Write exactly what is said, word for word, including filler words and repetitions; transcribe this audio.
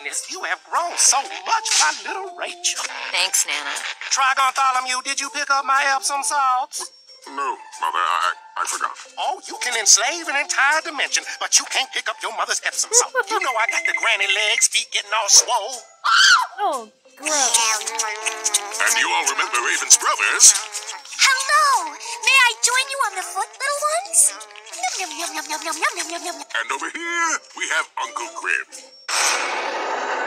goodness, you have grown so much, my little Rachel. Thanks, Nana. Trigon Bartholomew, did you pick up my Epsom salts? No, Mother, I, I forgot. Oh, you can enslave an entire dimension, but you can't pick up your mother's Epsom salt. You know I got the granny legs, feet getting all swole. Oh, gross. And you all remember Raven's brothers. Hello! May I join you on the foot, little ones? Yum, yum, yum, yum, yum, yum, yum, yum, yum, yum. And over here, we have Uncle Grim.